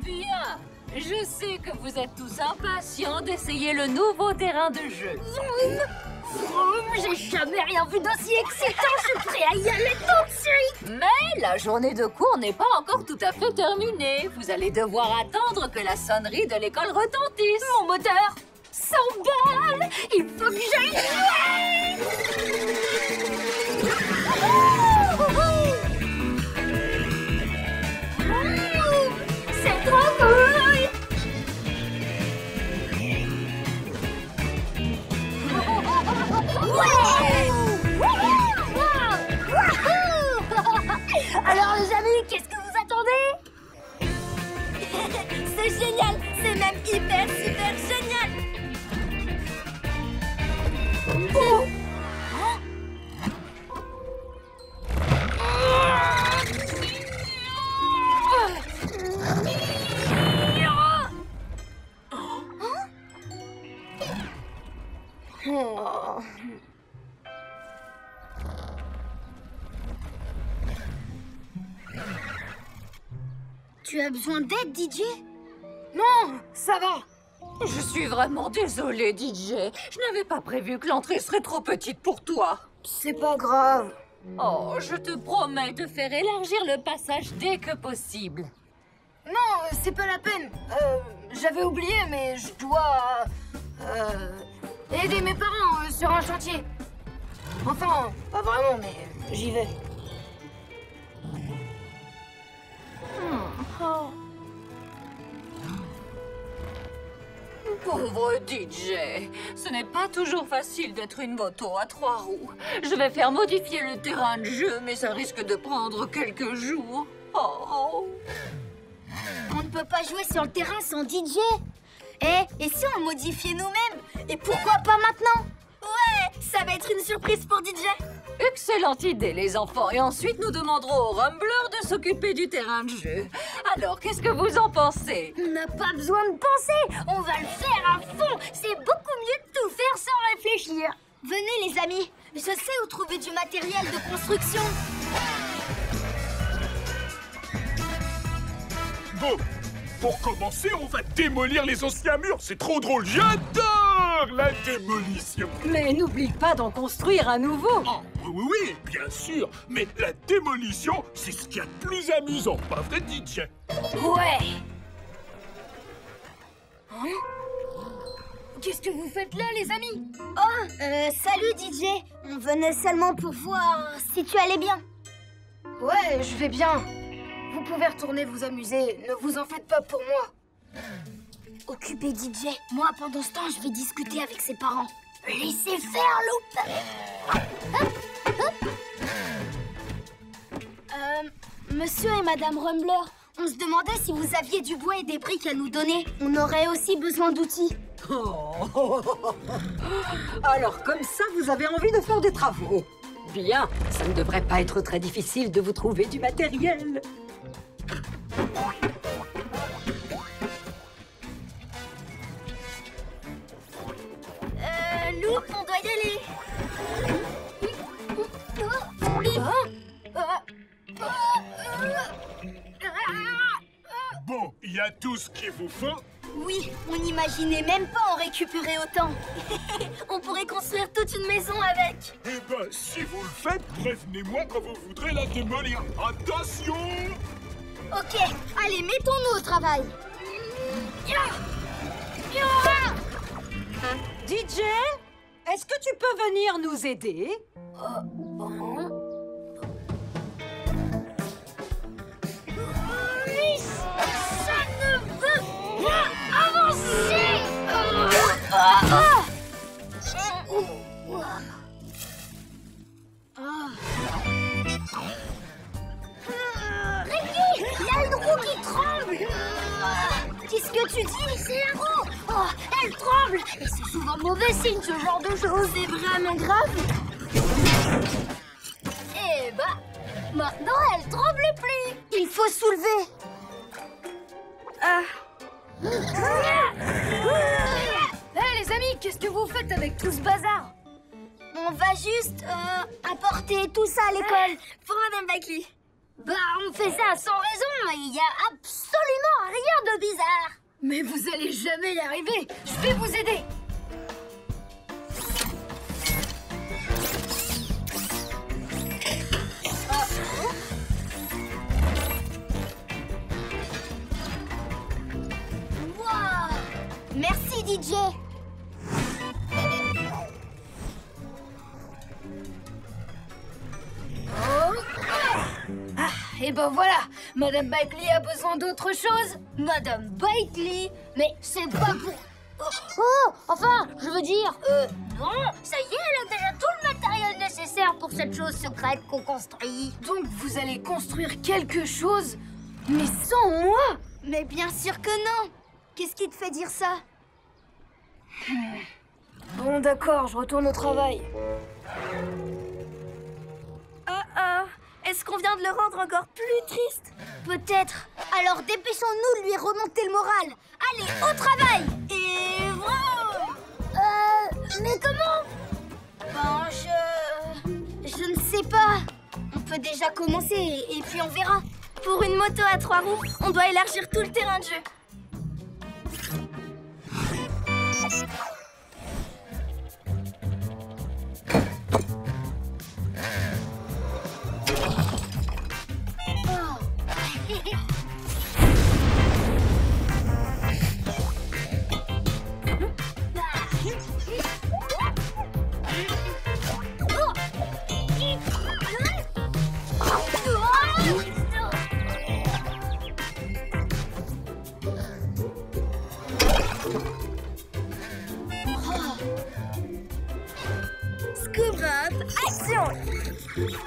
Bien. Je sais que vous êtes tous impatients d'essayer le nouveau terrain de jeu. J'ai jamais rien vu d'aussi excitant, je suis prêt à y aller tout de suite. Mais la journée de cours n'est pas encore tout à fait terminée. Vous allez devoir attendre que la sonnerie de l'école retentisse. Mon moteur s'emballe. Il faut que j'aille jouer. C'est trop cool. Alors les amis, qu'est-ce que vous attendez? C'est génial, c'est même hyper super génial. Oh. Oh. Tu as besoin d'aide, DJ? Non, ça va. Je suis vraiment désolée, DJ. Je n'avais pas prévu que l'entrée serait trop petite pour toi. C'est pas grave. Oh, je te promets de faire élargir le passage dès que possible. Non, c'est pas la peine. J'avais oublié, mais je dois... aider mes parents sur un chantier. Enfin, pas vraiment, mais j'y vais. Oh. Pauvre DJ, ce n'est pas toujours facile d'être une moto à 3 roues. Je vais faire modifier le terrain de jeu, mais ça risque de prendre quelques jours. Oh. On ne peut pas jouer sur le terrain sans DJ. Et si on le modifiait nous-mêmes? Et pourquoi pas maintenant? Ouais, ça va être une surprise pour DJ. Excellente idée, les enfants. Et ensuite, nous demanderons au Rumbler de s'occuper du terrain de jeu. Alors, qu'est-ce que vous en pensez? On n'a pas besoin de penser. On va le faire à fond. C'est beaucoup mieux de tout faire sans réfléchir. Venez, les amis. Je sais où trouver du matériel de construction. Bon, pour commencer, on va démolir les anciens murs. C'est trop drôle. J'adore la démolition. Mais n'oublie pas d'en construire un nouveau. Oh, oui, bien sûr. Mais la démolition, c'est ce qu'il y a de plus amusant, pas vrai, DJ? Ouais. Hein? Qu'est-ce que vous faites là, les amis? Oh, salut, DJ. On venait seulement pour voir si tu allais bien. Ouais, je vais bien. Vous pouvez retourner vous amuser. Ne vous en faites pas pour moi. Occupé, DJ. Moi, pendant ce temps, je vais discuter avec ses parents. Laissez faire, Loup. Monsieur et Madame Rumbler, on se demandait si vous aviez du bois et des briques à nous donner. On aurait aussi besoin d'outils. Oh. Alors, comme ça, vous avez envie de faire des travaux. Bien, ça ne devrait pas être très difficile de vous trouver du matériel. Loup, on doit y aller. Bon, il y a tout ce qu'il vous faut. Oui, on n'imaginait même pas en récupérer autant. On pourrait construire toute une maison avec. Eh ben, si vous le faites, prévenez-moi quand vous voudrez la démolir. Attention! Ok, allez, mettons-nous au travail. DJ, est-ce que tu peux venir nous aider? Ça ne veut pas avancer. Ricky, il y a une roue qui tremble. Qu'est-ce que tu dis? C'est la roue. Oh, elle tremble. Et c'est souvent mauvais signe, ce genre de choses. C'est vraiment grave. Eh bah, maintenant elle tremble plus. Il faut soulever. Hé les amis, qu'est-ce que vous faites avec tout ce bazar? On va juste apporter tout ça à l'école pour Madame Bakley. Bah, on fait ça sans raison, il y a absolument rien de bizarre. Mais vous allez jamais y arriver. Je vais vous aider. Wow. Merci, DJ. Et ben voilà, Madame Bakely a besoin d'autre chose. Madame Bakely? Mais c'est pas pour... Oh, enfin, je veux dire... non, ça y est, elle a déjà tout le matériel nécessaire pour cette chose secrète qu'on construit. Donc vous allez construire quelque chose, mais sans moi? Mais bien sûr que non. Qu'est-ce qui te fait dire ça? Bon d'accord, je retourne au travail. Est-ce qu'on vient de le rendre encore plus triste? Peut-être. Alors dépêchons-nous de lui remonter le moral. Allez, au travail! Et voilà! Mais comment? Ben, je ne sais pas. On peut déjà commencer et puis on verra. Pour une moto à 3 roues, on doit élargir tout le terrain de jeu. Scoop up, action!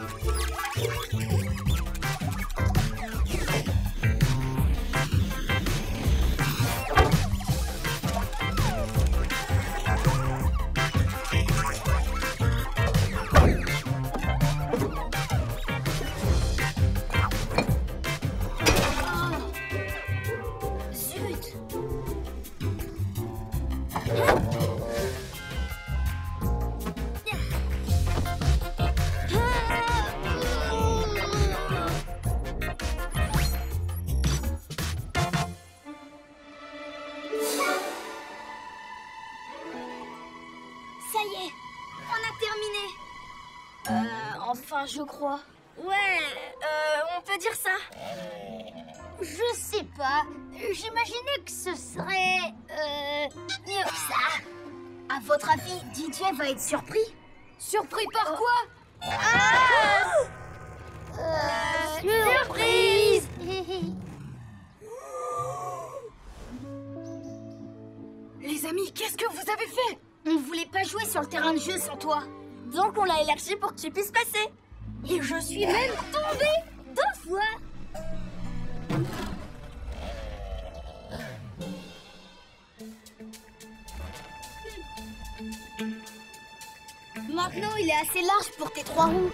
Ça y est, on a terminé. Enfin, je crois. Ouais, on peut dire ça. Je sais pas. J'imaginais que ce serait... mieux que ça. À votre avis, DJ va être surpris? Surpris par quoi? Surprise! Les amis, qu'est-ce que vous avez fait? On voulait pas jouer sur le terrain de jeu sans toi. Donc on l'a élargi pour que tu puisses passer. Et je suis même tombée 2 fois. Maintenant, il est assez large pour tes 3 roues.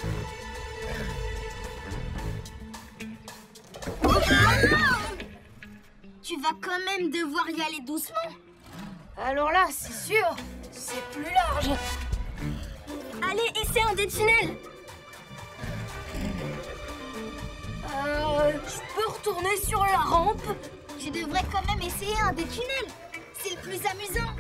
Tu vas quand même devoir y aller doucement. Alors là, c'est sûr, c'est plus large. Allez, essaie un des tunnels. Je peux retourner sur la rampe? Tu devrais quand même essayer un des tunnels. C'est le plus amusant.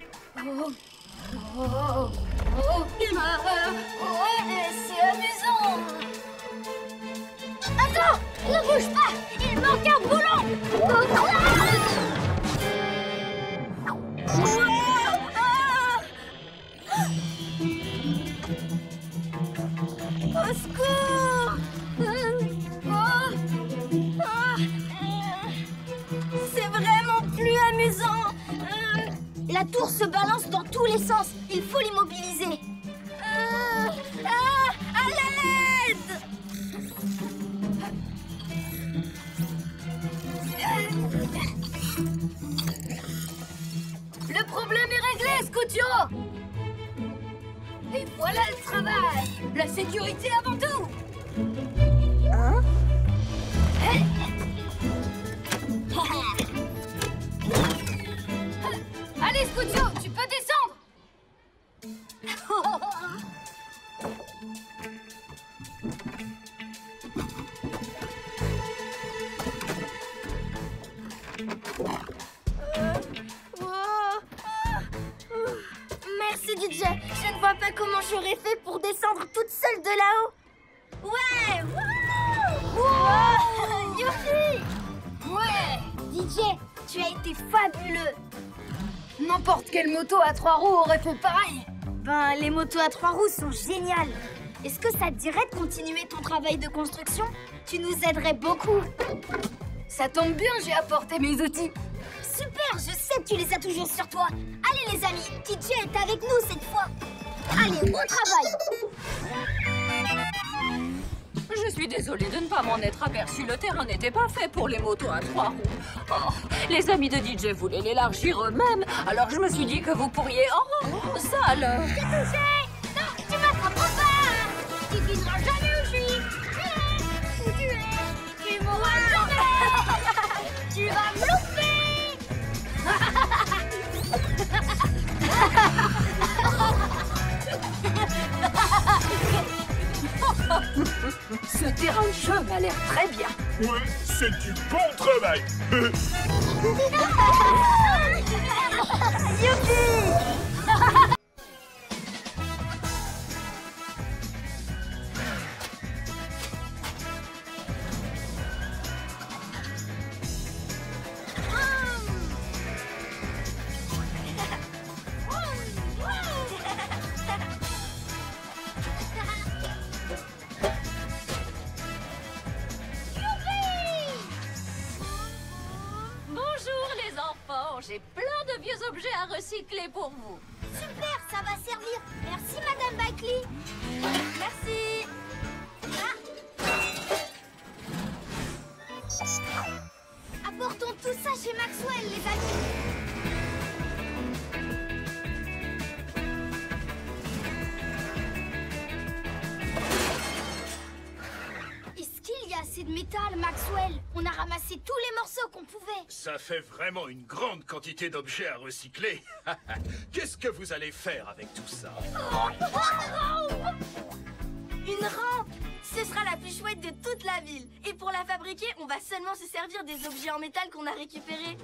Ouais, c'est amusant. Attends, ne bouge pas. Il manque un boulon. Au secours! C'est vraiment plus amusant. La tour se balance dans tous les sens. Il faut l'immobiliser. À l'aide! Le problème est réglé, Scoutio. Et voilà le travail. La sécurité avant tout. Hein? Allez, Scoutio, tu peux descendre. Merci DJ. Je ne vois pas comment j'aurais fait pour descendre toute seule de là-haut. Ouais. Wow. Youpi. Ouais! DJ, tu as été fabuleux. N'importe quelle moto à 3 roues aurait fait pareil. Ben, les motos à 3 roues sont géniales. Est-ce que ça te dirait de continuer ton travail de construction? Tu nous aiderais beaucoup. Ça tombe bien, j'ai apporté mes outils. Super, je sais que tu les as toujours sur toi. Allez les amis, DJ est avec nous cette fois. Allez, au travail. Je suis désolée de ne pas m'en être aperçue. Le terrain n'était pas fait pour les motos à 3 roues. Oh, les amis de DJ voulaient l'élargir eux-mêmes. Alors je me suis dit que vous pourriez... Oh, ça alors. T'es touché. Non, tu m'attraperas pas. Tu devineras jamais où je suis. Où tu es. Tu m'auras jamais. Tu vas me louper. Ce terrain de jeu m'a l'air très bien. Ouais, c'est du bon travail. Youpi. Bonjour les enfants. J'ai plein de vieux objets à recycler pour vous. Super, ça va servir. Merci, Madame Bakley. Merci. Apportons tout ça chez Maxwell, les amis. Est-ce qu'il y a assez de métal, Maxwell? On a ramassé tous les morceaux qu'on pouvait. Ça fait vraiment une grande quantité d'objets à recycler. Qu'est-ce que vous allez faire avec tout ça? Une rampe! Ce sera la plus chouette de toute la ville. Et pour la fabriquer, on va seulement se servir des objets en métal qu'on a récupérés.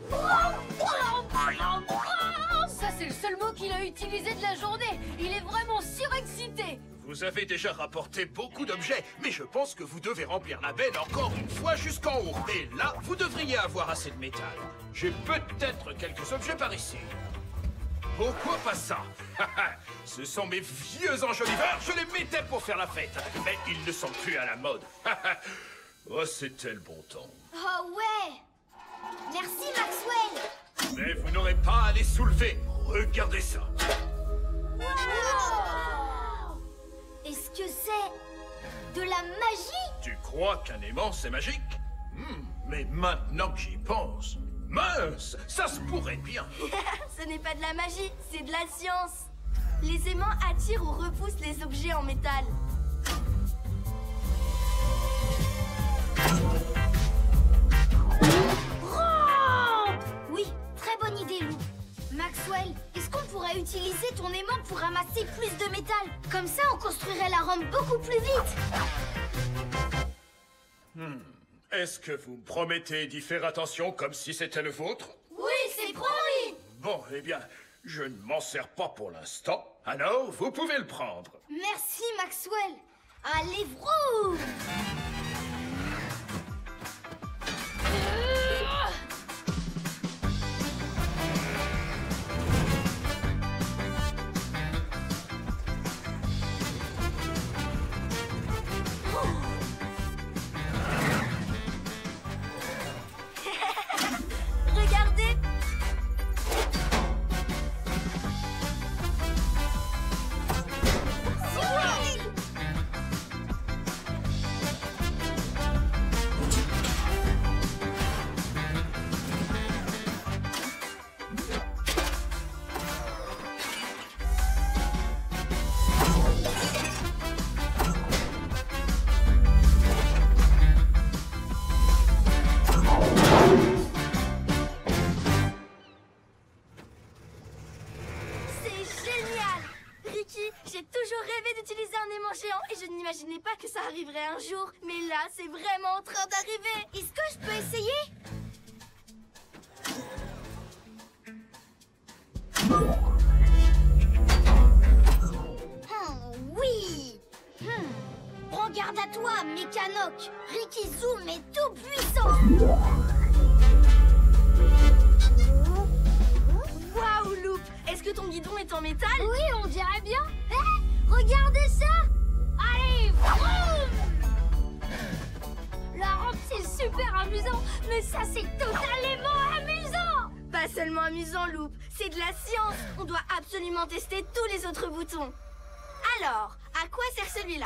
Ça, c'est le seul mot qu'il a utilisé de la journée. Il est vraiment surexcité. Vous avez déjà rapporté beaucoup d'objets, mais je pense que vous devez remplir la benne encore une fois jusqu'en haut. Et là, vous devriez avoir assez de métal. J'ai peut-être quelques objets par ici. Pourquoi pas ça? Ce sont mes vieux enjoliveurs, je les mettais pour faire la fête. Mais ils ne sont plus à la mode. Oh, c'était le bon temps. Oh ouais! Merci, Maxwell! Mais vous n'aurez pas à les soulever. Regardez ça. Wow! Est-ce que c'est de la magie? Tu crois qu'un aimant, c'est magique? Mais maintenant que j'y pense... Mince, ça se pourrait bien. Ce n'est pas de la magie, c'est de la science. Les aimants attirent ou repoussent les objets en métal. Rampe! Oui, très bonne idée, Lou. Maxwell, est-ce qu'on pourrait utiliser ton aimant pour ramasser plus de métal? Comme ça, on construirait la rampe beaucoup plus vite. Est-ce que vous me promettez d'y faire attention comme si c'était le vôtre? Oui, c'est promis. Bon, eh bien, je ne m'en sers pas pour l'instant. Alors, vous pouvez le prendre. Merci, Maxwell. Allez, vrou! Regardez! Super! C'est génial! Ricky, j'ai toujours rêvé d'utiliser un aimant géant et je n'imaginais pas que ça arriverait un jour. Mais là, c'est vraiment en train d'arriver. Est-ce que je peux essayer? Oui. Prends garde à toi, Mécanoc. Ricky Zoom est tout puissant. Waouh, Loop! Est-ce que ton guidon est en métal? Oui, on dirait bien. Hé, regardez ça. Allez, vroom. La rampe, c'est super amusant. Mais ça, c'est totalement amusant. Pas seulement amusant, Loop. C'est de la science. On doit absolument tester tous les autres boutons. Alors, à quoi sert celui-là?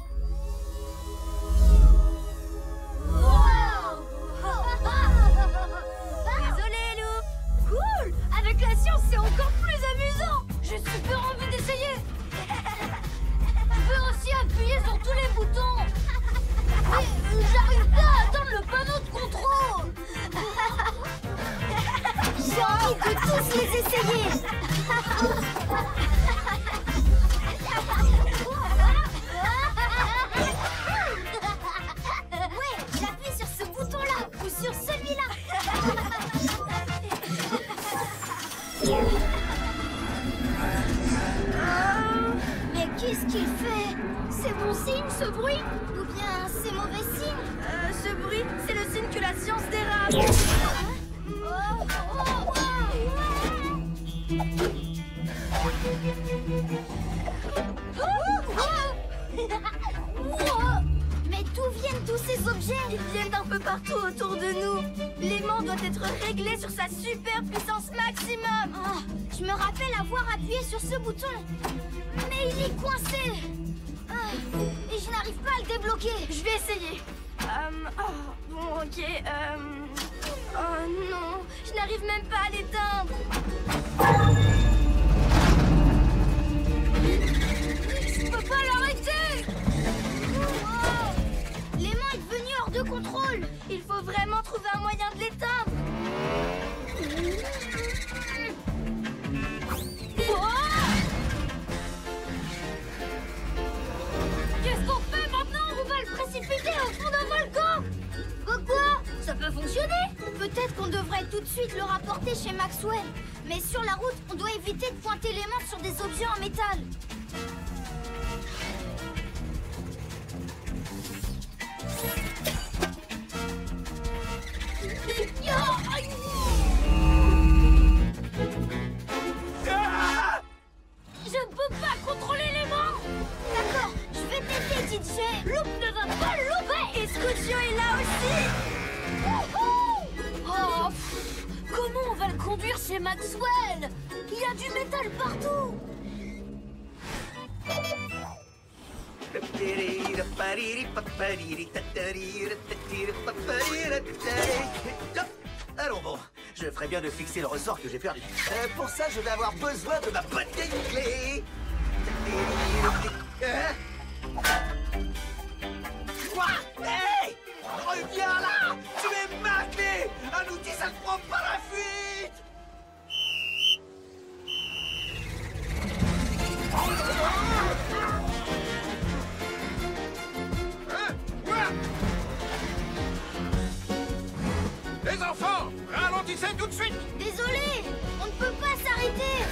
Désolé, Loop. Cool! Avec la science, c'est encore plus amusant. J'ai super envie d'essayer. Tu peux aussi appuyer sur tous les boutons. Mais j'arrive pas à atteindre le panneau de contrôle. J'ai envie de tous les essayer. Ouais, j'appuie sur ce bouton-là ou sur celui-là. Mais qu'est-ce qu'il fait? C'est bon signe, ce bruit? Ou bien c'est mauvais signe? Ce bruit, c'est le signe que la science dérape. Mais d'où viennent tous ces objets? Ils viennent d'un peu partout autour de nous. L'aimant doit être réglé sur sa super puissance maximum. Oh, je me rappelle avoir appuyé sur ce bouton. Mais il est coincé. Et je n'arrive pas à le débloquer. Je vais essayer. Bon, ok. Oh non, je n'arrive même pas à l'éteindre. Je peux pas l'arrêter. L'aimant est devenu hors de contrôle. Il faut vraiment trouver un moyen de l'éteindre. Qu'est-ce qu'on fait maintenant? On va le précipiter au fond d'un volcan. Quoi? Ça peut fonctionner. Peut-être qu'on devrait tout de suite le rapporter chez Maxwell. Mais sur la route, on doit éviter de pointer l'aimant sur des objets en métal. Je ne peux pas contrôler l'aimant. D'accord, je vais t'aider, DJ. Loop ne va pas le louper. Et Scootio est là aussi. Oh, comment on va le conduire chez Maxwell? Il y a du métal partout. Allons bon, je ferais bien de fixer le ressort que j'ai perdu. Pour ça, je vais avoir besoin de ma bonne vieille clé. Quoi? Hey! Reviens là! Tu es ma clé! Un outil, ça ne prend pas la fuite! Les enfants, ralentissez tout de suite. Désolé, on ne peut pas s'arrêter.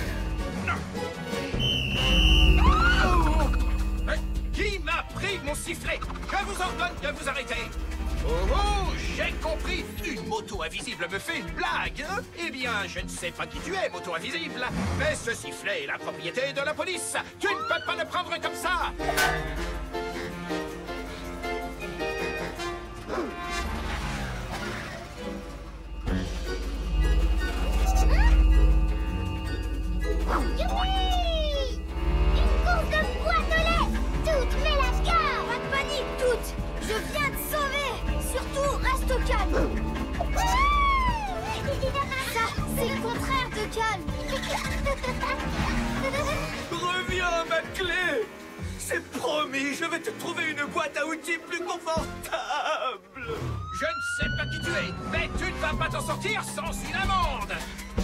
Qui m'a pris mon sifflet? Je vous ordonne de vous arrêter. Oh, j'ai compris. Une moto invisible me fait une blague, hein? Eh bien, je ne sais pas qui tu es, moto invisible. Mais ce sifflet est la propriété de la police. Tu ne peux pas le prendre comme ça. Youpi! Une course de boîte aux lettres. Toutes met la carte. Pas de panique, toutes. Je viens te sauver. Surtout, reste au calme. Ça, c'est le contraire de calme. Reviens, ma clé! C'est promis, je vais te trouver une boîte à outils plus confortable! Je ne sais pas qui tu es, mais tu ne vas pas t'en sortir sans une amende.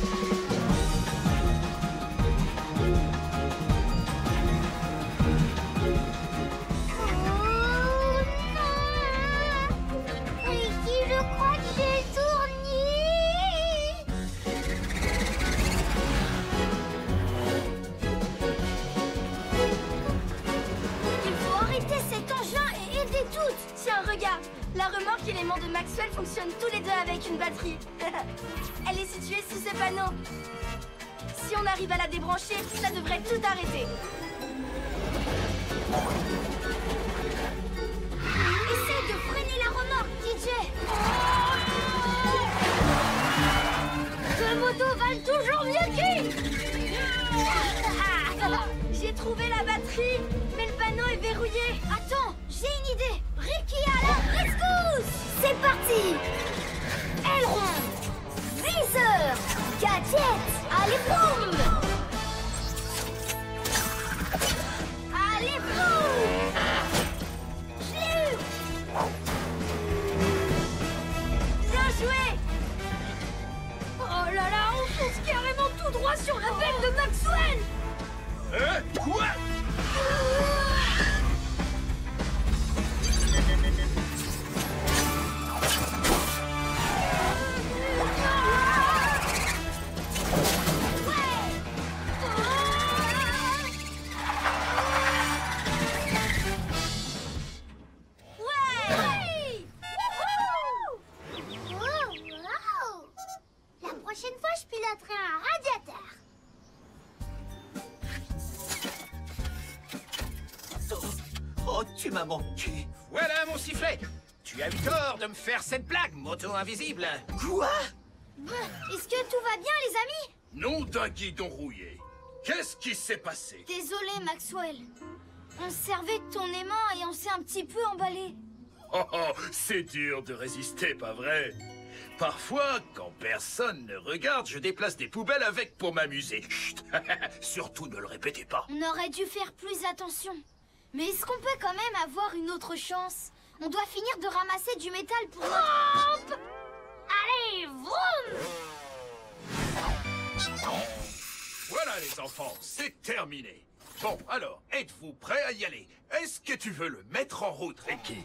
Ricky, je crois que j'ai tourné. Maxwell fonctionnent tous les deux avec une batterie. Elle est située sous ce panneau. Si on arrive à la débrancher, ça devrait tout arrêter. Essaye de freiner la remorque, DJ. Deux motos valent toujours mieux qu'une. J'ai trouvé la batterie, mais le panneau est verrouillé. Attends, j'ai une idée. Ricky à la rescousse. C'est parti. Aileron, viseur, gadget, allez boum. Allez boum. Je l'ai eu. Bien joué. Oh là là, on fonce carrément tout droit sur la benne de Maxwell. Quoi? La prochaine fois, je piloterai un radiateur. Oh, tu m'as manqué. Voilà mon sifflet. Tu as eu tort de me faire cette blague, moto invisible. Quoi? Est-ce que tout va bien, les amis? Nom d'un guidon rouillé. Qu'est-ce qui s'est passé? Désolé, Maxwell. On se servait de ton aimant et on s'est un petit peu emballé. Oh, oh, c'est dur de résister, pas vrai? Parfois, quand personne ne regarde, je déplace des poubelles avec pour m'amuser. Chut. Surtout ne le répétez pas. On aurait dû faire plus attention. Mais est-ce qu'on peut quand même avoir une autre chance? On doit finir de ramasser du métal pour notre... Hop! Allez, vroom! Voilà les enfants, c'est terminé. Bon, alors, êtes-vous prêts à y aller? Est-ce que tu veux le mettre en route, Ricky?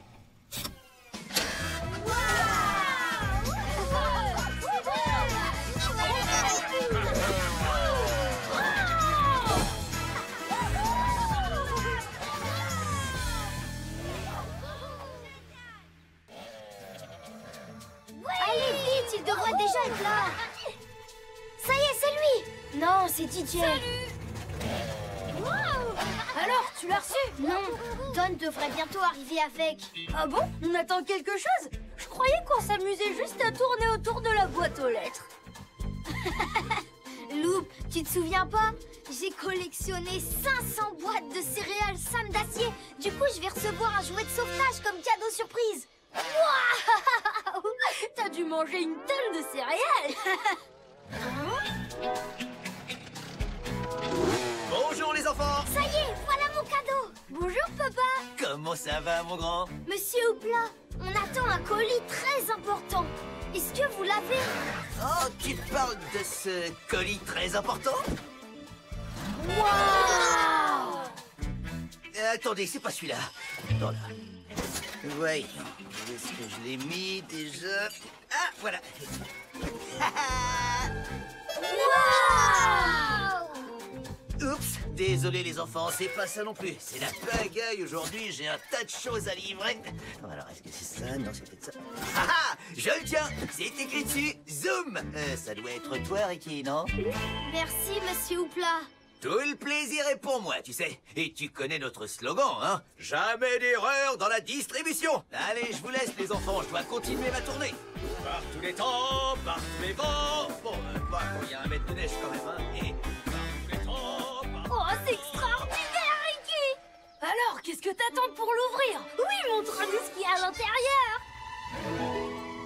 Allez, vite, il devrait déjà être là. Ça y est, c'est lui. Non, c'est DJ. Alors, tu l'as reçu? Non, Don devrait bientôt arriver avec. Ah bon? On attend quelque chose? Je croyais qu'on s'amusait juste à tourner autour de la boîte aux lettres. Loup, tu te souviens pas? J'ai collectionné 500 boîtes de céréales Sam d'acier. Du coup, je vais recevoir un jouet de sauvetage comme cadeau surprise. Waouh! T'as dû manger une tonne de céréales. Bonjour les enfants. Ça y est, voilà mon cadeau. Bonjour, papa. Comment ça va, mon grand? Monsieur Hoopla, on attend un colis très important. Est-ce que vous l'avez? Oh, tu parles de ce colis très important? Waouh! Attendez, c'est pas celui-là. Attends là. Voyons, où est-ce que je l'ai mis déjà? Ah, voilà. Waouh! Oups, désolé les enfants, c'est pas ça non plus. C'est la pagaille aujourd'hui, j'ai un tas de choses à livrer. Bon, alors, est-ce que c'est ça? Non, c'est peut-être ça. Ah ah, je le tiens, c'est écrit dessus, Zoom. Ça doit être toi, Ricky, non? Merci, Monsieur Hoopla. Tout le plaisir est pour moi, tu sais. Et tu connais notre slogan, hein? Jamais d'erreur dans la distribution. Allez, je vous laisse, les enfants, je dois continuer ma tournée. Par tous les temps, par tous les vents. Bon, pas quand il y a 1 mètre de neige quand même, hein? Et par tous les temps, par... Oh, c'est extraordinaire, Ricky. Alors, qu'est-ce que t'attends pour l'ouvrir? Oui, montre-nous ce qu'il y a à l'intérieur.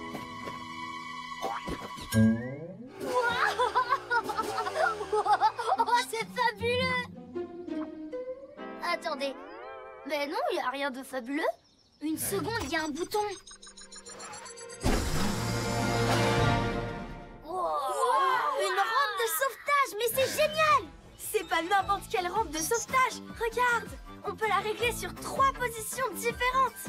Oh, c'est fabuleux! Attendez, mais non, il n'y a rien de fabuleux. Une seconde, il y a un bouton. Une rampe de sauvetage, mais c'est génial! C'est pas n'importe quelle rampe de sauvetage. Regarde, on peut la régler sur 3 positions différentes.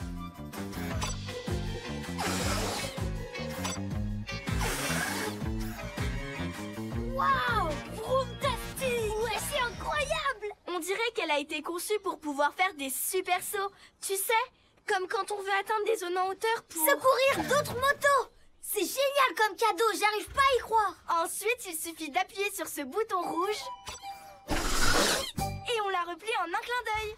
Waouh! Vroom-tastic! Ouais, c'est incroyable! On dirait qu'elle a été conçue pour pouvoir faire des super sauts. Tu sais, Comme quand on veut atteindre des zones en hauteur pour... Secourir d'autres motos! C'est génial comme cadeau, j'arrive pas à y croire. Ensuite, il suffit d'appuyer sur ce bouton rouge. Et on la replie en un clin d'œil.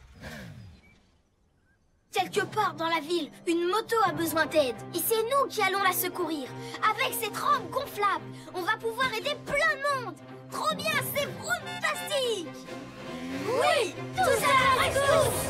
Quelque part dans la ville, une moto a besoin d'aide. Et c'est nous qui allons la secourir. Avec cette rampe gonflable, on va pouvoir aider plein de monde. Trop bien, c'est fantastique! Oui, tous à la rescousse!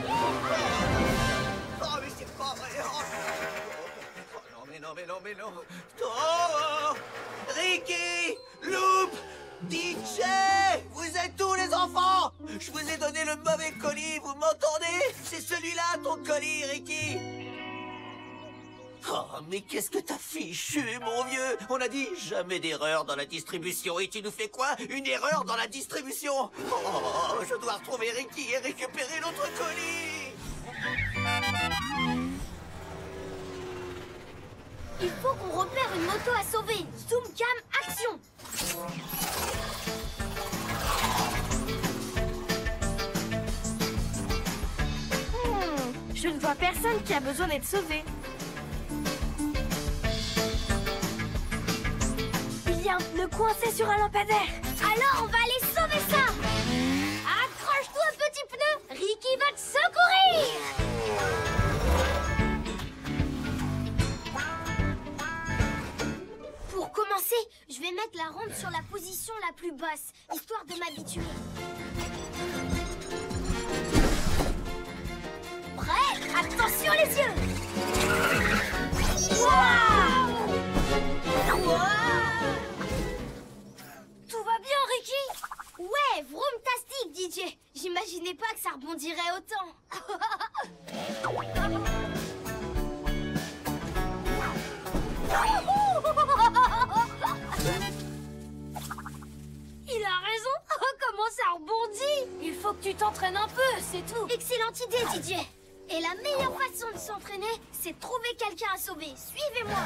Oh, mais c'est pas vrai. Oh, non, mais non, mais non, mais non. Oh, Ricky, Loop, DJ, vous êtes où les enfants? Je vous ai donné le mauvais colis, vous m'entendez? C'est celui-là ton colis, Ricky. Oh, mais qu'est-ce que t'as fichu, mon vieux? On a dit jamais d'erreur dans la distribution. Et tu nous fais quoi? Une erreur dans la distribution? Oh, je dois retrouver Ricky et récupérer l'autre colis. Il faut qu'on repère une moto à sauver. Zoom cam, action! Je ne vois personne qui a besoin d'être sauvé. Il y a un pneu coincé sur un lampadaire. Alors, on va aller sauver ça! Accroche-toi, petit pneu! Ricky va te secourir! Pour commencer, je vais mettre la rampe sur la position la plus basse, histoire de m'habituer. Prêt? Attention les yeux! Waouh! Tout va bien, Ricky? Ouais, vroomtastique, DJ. J'imaginais pas que ça rebondirait autant. Il a raison. Comment ça rebondit? Il faut que tu t'entraînes un peu, c'est tout. Excellente idée, DJ. Et la meilleure façon de s'entraîner, c'est de trouver quelqu'un à sauver. Suivez-moi.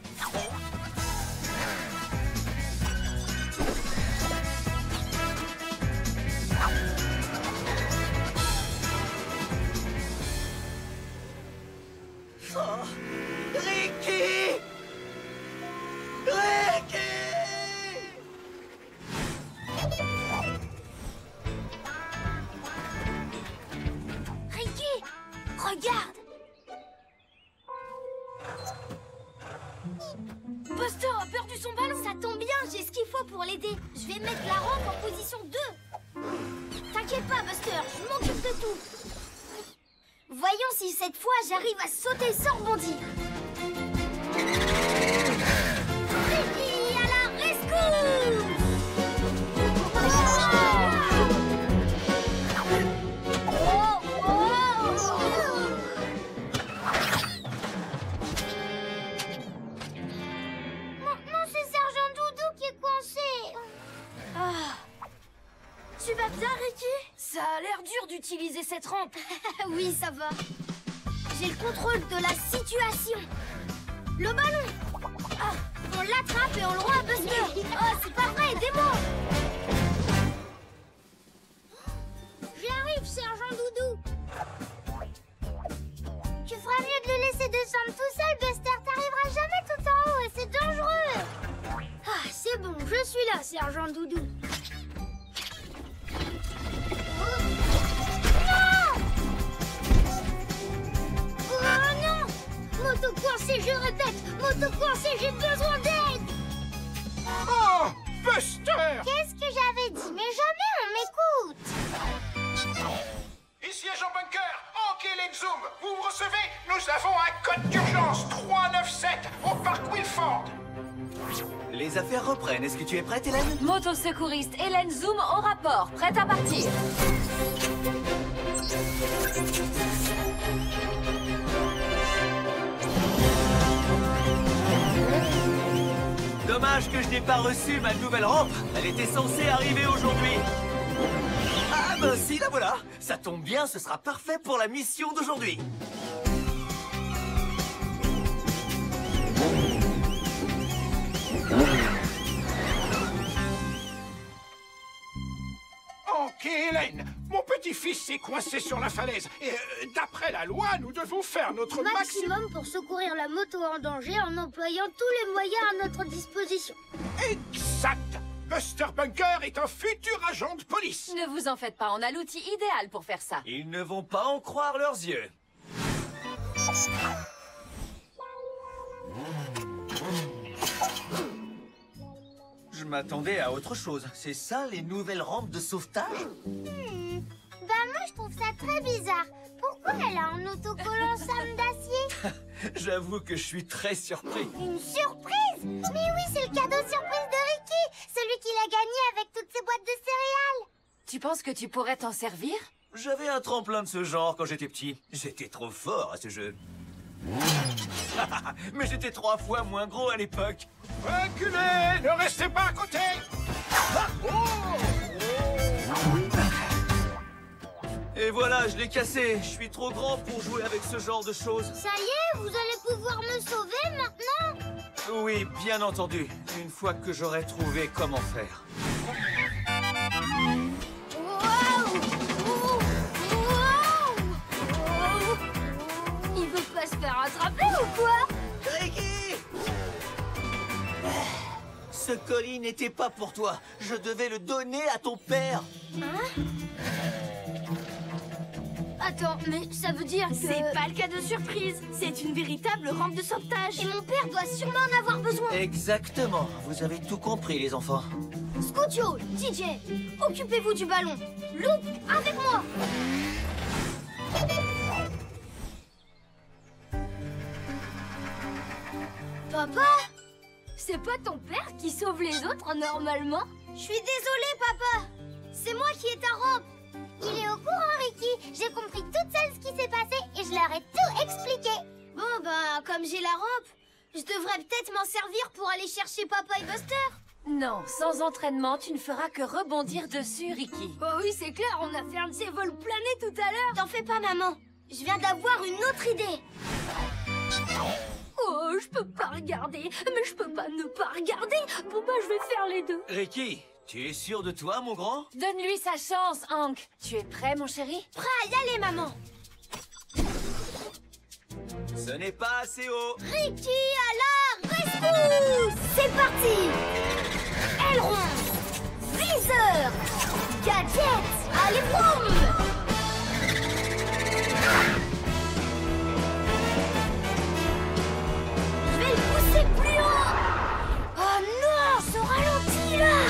Oh, Ricky! Ricky! Ricky, regarde. Buster a perdu son ballon. Ça tombe bien, j'ai ce qu'il faut pour l'aider. Je vais mettre la rampe en position 2. T'inquiète pas, Buster, je m'occupe de tout. Voyons si cette fois j'arrive à sauter sans rebondir. Ricky, à la rescousse! Oh, oh. Maintenant, c'est Sergent Doudou qui est coincé. Tu vas bien, Ricky? Ça a l'air dur d'utiliser cette rampe. Oui, ça va. J'ai le contrôle de la situation. Le ballon. Ah, on l'attrape et on le rend à Buster. Oh, c'est pas vrai, aidez-moi. J'arrive, Sergent Doudou. Tu feras mieux de le laisser descendre tout seul, Buster. T'arriveras jamais tout en haut et c'est dangereux. Ah, c'est bon, je suis là, Sergent Doudou. Moto coincée, je répète! Moto coincée, j'ai besoin d'aide! Oh, Buster! Qu'est-ce que j'avais dit? Mais jamais on m'écoute! Ici Agent Bunker, OK les Zoom, vous me recevez? Nous avons un code d'urgence 397 au parc Wilford. Les affaires reprennent. Est-ce que tu es prête, Hélène? Motosecouriste Hélène Zoom au rapport, prête à partir. Dommage que je n'ai pas reçu ma nouvelle rampe. Elle était censée arriver aujourd'hui. Ah ben si, la voilà. Ça tombe bien, ce sera parfait pour la mission d'aujourd'hui. OK Hélène, Mon petit-fils s'est coincé sur la falaise. Et d'après la loi, nous devons faire notre maximum. Maximum pour secourir la moto en danger en employant tous les moyens à notre disposition. Exact. Buster Bunker est un futur agent de police. Ne vous en faites pas, on a l'outil idéal pour faire ça. Ils ne vont pas en croire leurs yeux. Je m'attendais à autre chose. C'est ça, les nouvelles rampes de sauvetage? Bah moi je trouve ça très bizarre. Pourquoi elle a un autocollant Sam d'acier? J'avoue que je suis très surpris. Une surprise? Mais oui, c'est le cadeau surprise de Ricky, celui qu'il a gagné avec toutes ses boîtes de céréales. Tu penses que tu pourrais t'en servir? J'avais un tremplin de ce genre quand j'étais petit. J'étais trop fort à ce jeu. Mais j'étais 3 fois moins gros à l'époque. Reculez, ne restez pas à côté. Ah, oh. Et voilà, je l'ai cassé. Je suis trop grand pour jouer avec ce genre de choses. Ça y est, vous allez pouvoir me sauver maintenant? Oui, bien entendu. Une fois que j'aurai trouvé comment faire. Il veut pas se faire attraper ou quoi? Ricky! Ce colis n'était pas pour toi. Je devais le donner à ton père. Hein? Attends, mais ça veut dire que... C'est pas le cadeau surprise, c'est une véritable rampe de sauvetage. Et mon père doit sûrement en avoir besoin. Exactement. Vous avez tout compris, les enfants. Scootio, DJ, occupez-vous du ballon. Loop, avec moi. Papa? C'est pas ton père qui sauve les autres normalement? Je suis désolée, papa. C'est moi qui ai ta rampe. Il est au courant, Ricky. J'ai compris toute seule ce qui s'est passé et je leur ai tout expliqué. Bon, bah, comme j'ai la rampe, je devrais peut-être m'en servir pour aller chercher Papa et Buster. Non, sans entraînement, tu ne feras que rebondir dessus, Ricky. Oh oui, c'est clair, on a fait un de ces vols planés tout à l'heure. T'en fais pas, maman. Je viens d'avoir une autre idée. Oh, je peux pas regarder, mais je peux pas ne pas regarder. Bon bah, je vais faire les deux. Ricky, tu es sûr de toi, mon grand? Donne-lui sa chance, Hank. Tu es prêt, mon chéri? Prêt à y aller, maman. Ce n'est pas assez haut. Ricky à la rescousse. C'est parti. Aileron, viseur, gadget, allez, boum. Je vais le pousser plus haut. Oh non, ce ralenti là.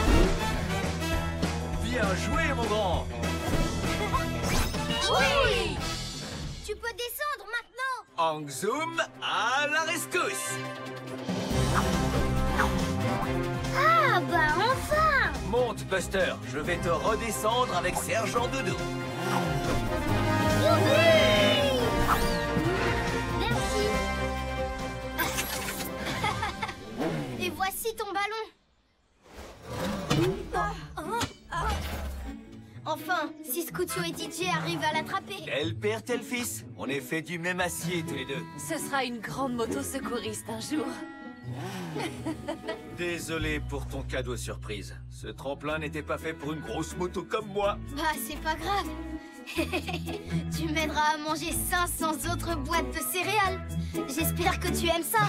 Bien joué, mon grand. Oui. Tu peux descendre maintenant. Hank Zoom à la rescousse. Ah bah enfin. Monte, Buster. Je vais te redescendre avec Sergent Doudou. Youpi. Merci. Et voici ton ballon. Enfin, si Scootio et DJ arrivent à l'attraper. Tel père, tel fils. On est fait du même acier tous les deux. Ce sera une grande moto secouriste un jour. Désolé pour ton cadeau surprise. Ce tremplin n'était pas fait pour une grosse moto comme moi. Bah, c'est pas grave. Tu m'aideras à manger sain sans autre boîte de céréales. J'espère que tu aimes ça.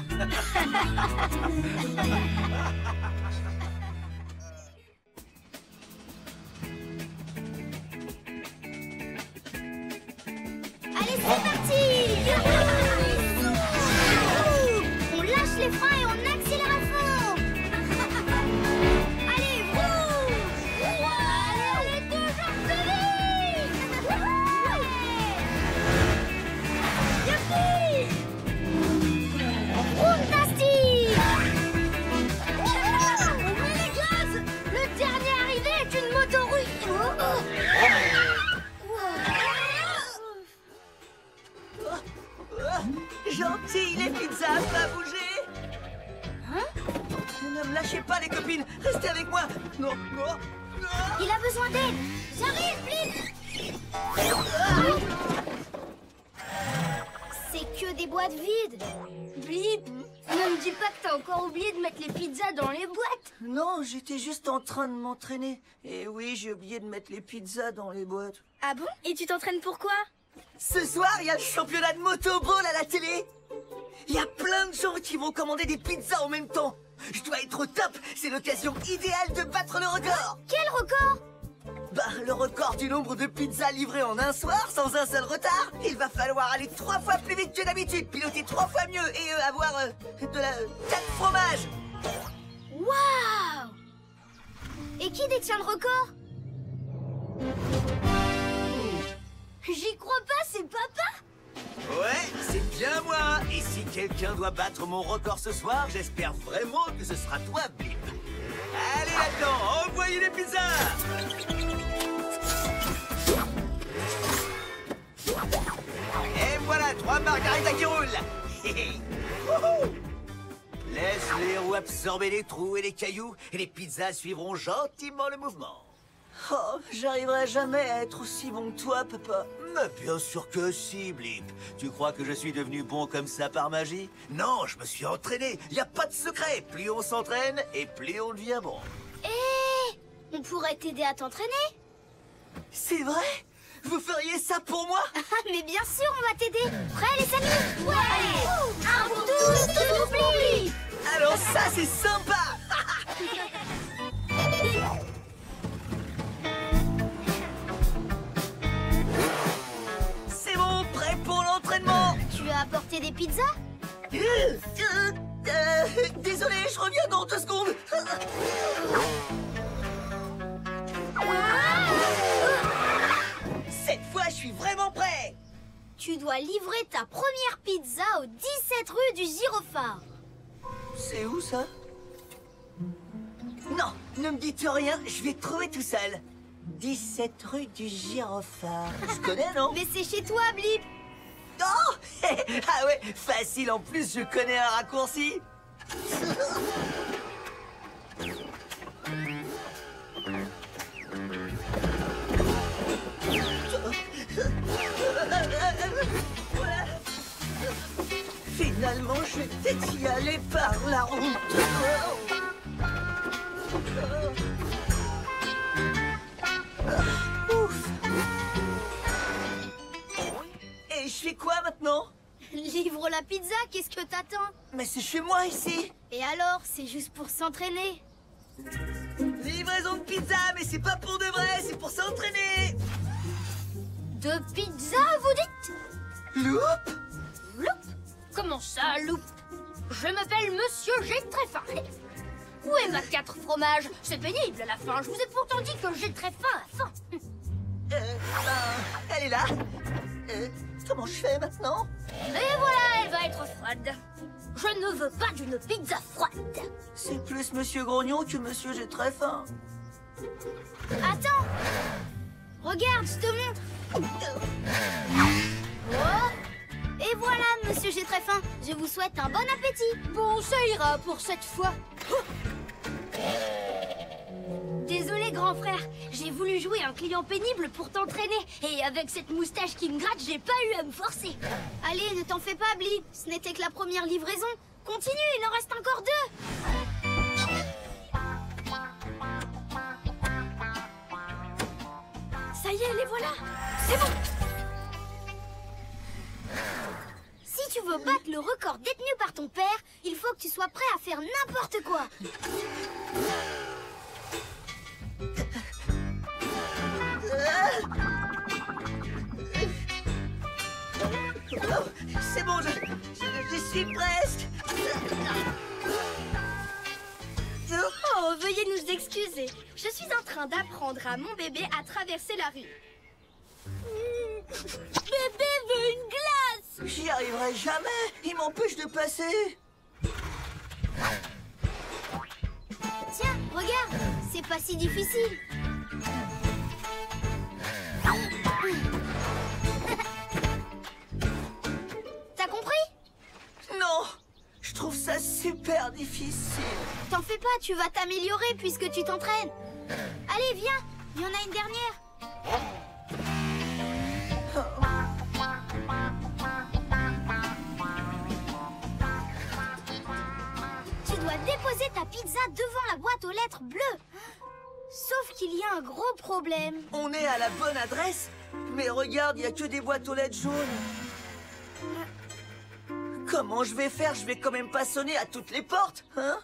Allez, c'est parti. On lâche les freins et on accélère à fond. Allez, wouh. Allez, toujours plus vite. Youpi. Fantastique. Ouvrez les glaces. Le dernier arrivé est une moto russe. Gentil, les pizzas, ça a bougé. Hein? Ne me lâchez pas, les copines. Restez avec moi. Non, non, non. Il a besoin d'aide. J'arrive, Blip. C'est que des boîtes vides. Blip, Ne me dis pas que t'as encore oublié de mettre les pizzas dans les boîtes. Non, j'étais juste en train de m'entraîner. Et oui, j'ai oublié de mettre les pizzas dans les boîtes. Ah bon? Et tu t'entraînes pour quoi? Ce soir, il y a le championnat de motoball à la télé. Il y a plein de gens qui vont commander des pizzas en même temps. Je dois être au top. C'est l'occasion idéale de battre le record. Quel record? Bah, le record du nombre de pizzas livrées en un soir sans un seul retard. Il va falloir aller 3 fois plus vite que d'habitude, piloter 3 fois mieux et avoir 4 fromages. Waouh! Et qui détient le record? J'y crois pas, c'est papa! Ouais, c'est bien moi. Et si quelqu'un doit battre mon record ce soir, j'espère vraiment que ce sera toi, Blip. Allez là-dedans, envoyez les pizzas. Et voilà, 3 margaritas qui roulent. Wouhou. Laisse les roues absorber les trous et les cailloux, et les pizzas suivront gentiment le mouvement. Oh, j'arriverai jamais à être aussi bon que toi, papa. Mais bien sûr que si, Blip. Tu crois que je suis devenu bon comme ça par magie? Non, je me suis entraîné. Y a pas de secret. Plus on s'entraîne, et plus on devient bon. Hé! On pourrait t'aider à t'entraîner? C'est vrai? Vous feriez ça pour moi? Ah, mais bien sûr, on va t'aider! Prêts, les amis? Ouais! Allez! Un pour tous, tout pour Blip! Alors ça, c'est sympa. C'est bon, prêt pour l'entraînement. Tu as apporté des pizzas? Désolé, je reviens dans 2 secondes. Cette fois, je suis vraiment prêt. Tu dois livrer ta première pizza au 17 rue du Gyrophare. C'est où ça? Non, ne me dites rien, je vais trouver tout seul. 17 rue du Gyrophare. Je connais, non? Mais c'est chez toi, Blip. Oh. Ah ouais, facile, en plus je connais un raccourci. Voilà. Finalement, je vais peut-être y aller par la route. Ouf. Et je fais quoi maintenant? Livre la pizza, qu'est-ce que t'attends? Mais c'est chez moi ici. Et alors, c'est juste pour s'entraîner. Livraison de pizza, mais c'est pas pour de vrai, c'est pour s'entraîner. De pizza, vous dites? Loup? Loup? Comment ça, Loup? Je m'appelle Monsieur J'ai très faim. Où est ma 4 fromages? C'est pénible à la fin, je vous ai pourtant dit que j'ai très faim à la fin. Elle est là. Comment je fais maintenant? Et voilà, elle va être froide. Je ne veux pas d'une pizza froide. C'est plus Monsieur Grognon que Monsieur J'ai très faim. Attends. Regarde, je te montre. Oh. Et voilà, Monsieur J'ai très faim. Je vous souhaite un bon appétit. Bon, ça ira pour cette fois. Désolé, grand frère. J'ai voulu jouer un client pénible pour t'entraîner. Et avec cette moustache qui me gratte, j'ai pas eu à me forcer. Allez, ne t'en fais pas, Blip. Ce n'était que la première livraison. Continue, il en reste encore 2. Ça y est, les voilà. C'est bon. Si tu veux battre le record détenu par ton père, il faut que tu sois prêt à faire n'importe quoi. C'est bon, je suis presque. Oh, veuillez nous excuser. Je suis en train d'apprendre à mon bébé à traverser la rue. Bébé veut une glace. J'y arriverai jamais. Il m'empêche de passer. Tiens, regarde, c'est pas si difficile. T'as compris? Non, je trouve ça super difficile. T'en fais pas, tu vas t'améliorer puisque tu t'entraînes. Allez, viens, il y en a une dernière. ta pizza devant la boîte aux lettres bleues. Sauf qu'il y a un gros problème. On est à la bonne adresse? Mais regarde, il n'y a que des boîtes aux lettres jaunes. Comment je vais faire? Je vais quand même pas sonner à toutes les portes, hein?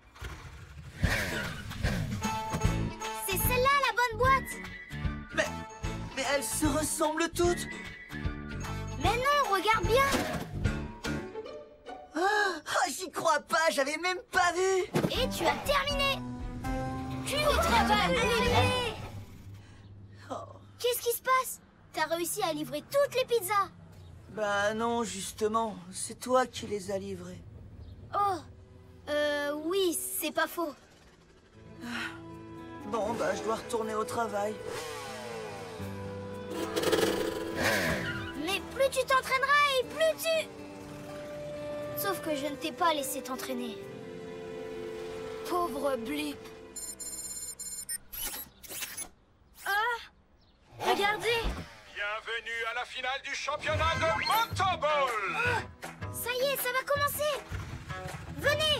C'est celle-là la bonne boîte. Mais elles se ressemblent toutes. Mais non, regarde bien. Ah, j'y crois pas, j'avais même pas vu. Et tu as terminé. Tu travailles. Oh. Qu'est-ce qui se passe? T'as réussi à livrer toutes les pizzas. Bah non, justement, c'est toi qui les as livrées. Oh, oui, c'est pas faux. Bon, bah je dois retourner au travail. Mais plus tu t'entraîneras et plus tu... Sauf que je ne t'ai pas laissé t'entraîner. Pauvre Blip. Ah, regardez. Bienvenue à la finale du championnat de Motoball. Ça y est, ça va commencer. Venez.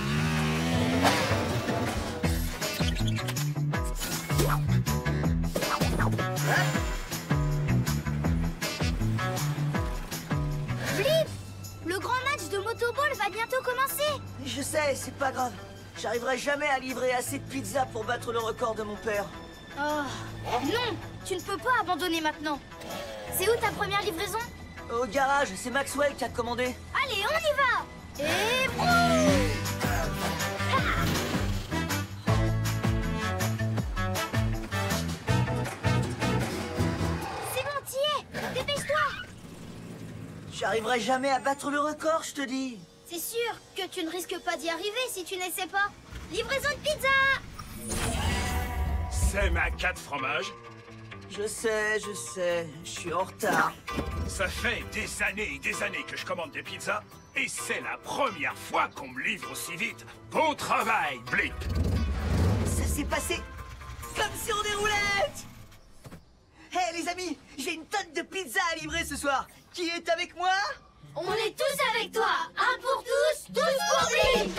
Blip, le grand match de Motoball va bientôt commencer. Je sais, c'est pas grave. J'arriverai jamais à livrer assez de pizza pour battre le record de mon père. Oh, non, tu ne peux pas abandonner maintenant. C'est où ta première livraison? Au garage, c'est Maxwell qui a commandé. Allez, on y va. Et boum! C'est bon, t'y es. Dépêche-toi. J'arriverai jamais à battre le record, je te dis. C'est sûr que tu ne risques pas d'y arriver si tu n'essaies pas. Livraison de pizza. C'est ma 4 fromages. Je sais, je suis en retard. Ça fait des années et des années que je commande des pizzas et c'est la première fois qu'on me livre aussi vite. Bon travail, Blip. Ça s'est passé comme sur des roulettes. Hé les amis, j'ai une tonne de pizza à livrer ce soir. Qui est avec moi? On est tous avec toi. Un pour tous pour Blip.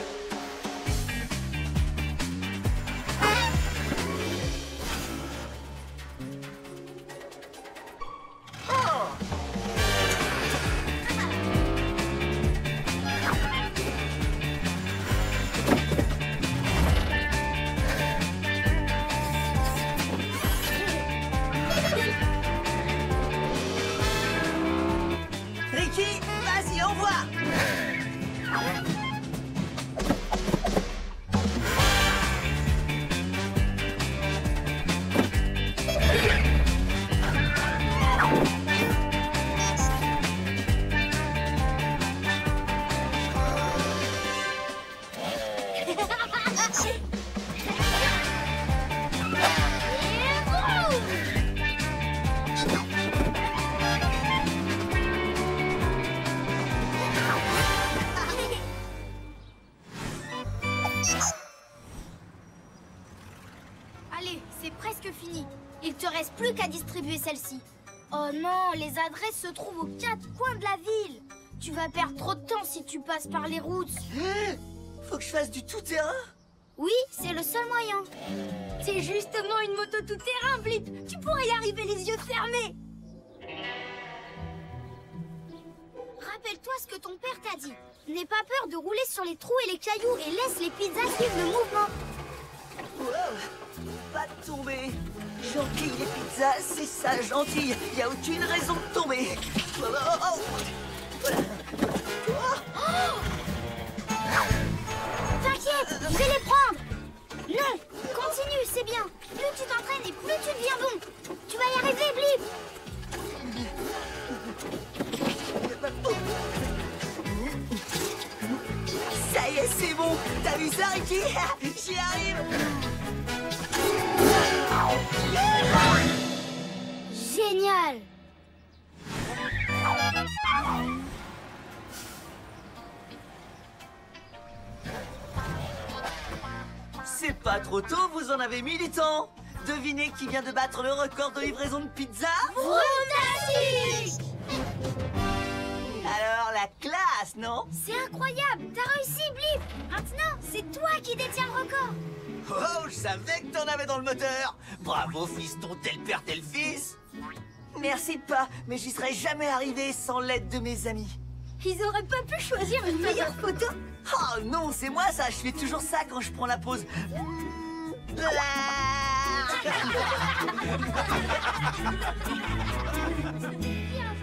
Ricky, vas-y, envoie. Allez, c'est presque fini. Il te reste plus qu'à distribuer celle-ci. Oh non, les adresses se trouvent aux 4 coins de la ville. Tu vas perdre trop de temps si tu passes par les routes. Faut que je fasse du tout-terrain? Oui, c'est le seul moyen. C'est justement une moto tout-terrain, Blip. Tu pourrais y arriver les yeux fermés. Rappelle-toi ce que ton père t'a dit. N'aie pas peur de rouler sur les trous et les cailloux et laisse les pizzas suivre le mouvement. Wow, pas de tomber. Gentil les pizzas, c'est ça, gentil. Y a aucune raison de tomber. Oh, oh, oh. Voilà. Oh. T'inquiète, je vais les prendre. Non, continue, c'est bien. Plus tu t'entraînes et plus tu deviens bon. Tu vas y arriver, Blip. Ça y est, c'est bon. T'as vu ça, Ricky? J'y arrive. Génial. C'est pas trop tôt, vous en avez mis du temps. Devinez qui vient de battre le record de livraison de pizza? Fantastique. Alors, la classe, vitesse, non? C'est incroyable. T'as réussi, Blip. Maintenant, c'est toi qui détiens le record. Oh, je savais que t'en avais dans le moteur. Bravo, fiston, tel père, tel fils. Merci pas, mais j'y serais jamais arrivé sans l'aide de mes amis. Ils auraient pas pu choisir une meilleure photo. Oh non, c'est moi ça, je fais toujours ça quand je prends la pause. Bien